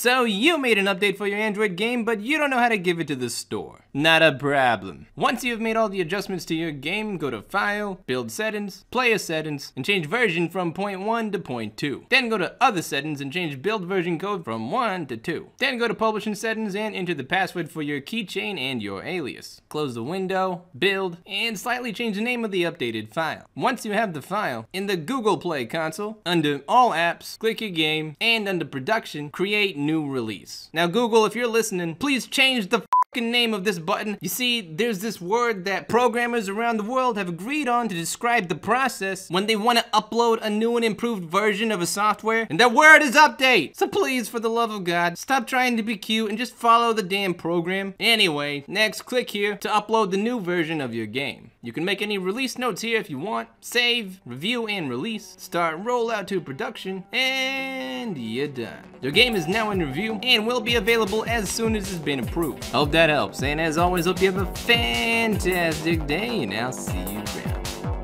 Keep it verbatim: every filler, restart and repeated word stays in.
So you made an update for your Android game, but you don't know how to give it to the store. Not a problem. Once you've made all the adjustments to your game, go to File, Build Settings, Player Settings, and change version from zero point one to zero point two. Then go to Other Settings and change build version code from one to two. Then go to Publishing Settings and enter the password for your keychain and your alias. Close the window, build, and slightly change the name of the updated file. Once you have the file, in the Google Play console, under All Apps, click your game, and under Production, create New Release. Now Google, if you're listening, please change the name of this button. You see, there's this word that programmers around the world have agreed on to describe the process when they want to upload a new and improved version of a software, and that word is update. So please, for the love of God, stop trying to be cute and just follow the damn program. Anyway, next click here to upload the new version of your game. You can make any release notes here if you want. Save, review, and release. Start rollout to production, and you're done. Your game is now in review and will be available as soon as it's been approved. Hope that helps, and as always, hope you have a fantastic day, and I'll see you around.